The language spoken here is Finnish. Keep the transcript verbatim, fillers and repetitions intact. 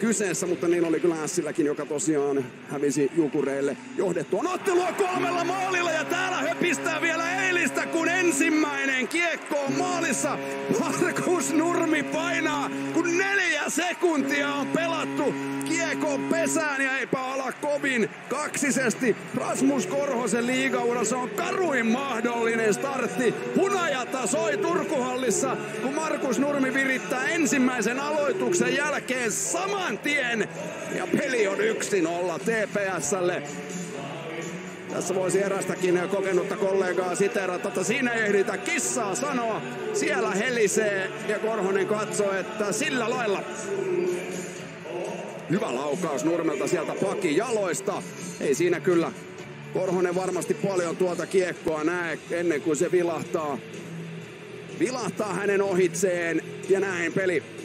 kyseessä, mutta niin oli kyllä Ässilläkin, joka tosiaan hävisi Jukureille johdettua ottelua kolmella maalilla. Ja täällä höpistää vielä eilistä, kun ensimmäinen kiekko on maalissa. Markus Nurmi painaa, kun neljä sekuntia on pelattu kiekko pesään ja eipä ala kovin kaksisesti. Rasmus Korhosen liigaura, se on karuin mahdollinen startti. Hunajata soi Turkuhallissa, kun Markus Nurmi virittää ensimmäisen aloituksen jälkeen saman tien. Ja peli on yksi nolla T P S:lle. Tässä voisi erästäkin kokenutta kollegaa siteerata, että siinä ei ehditä kissaa sanoa. Siellä helisee ja Korhonen katsoo, että sillä lailla. Hyvä laukaus Nurmelta sieltä pakin jaloista. Ei siinä kyllä Korhonen varmasti paljon tuota kiekkoa näe ennen kuin se vilahtaa. Vilahtaa hänen ohitseen ja näin peli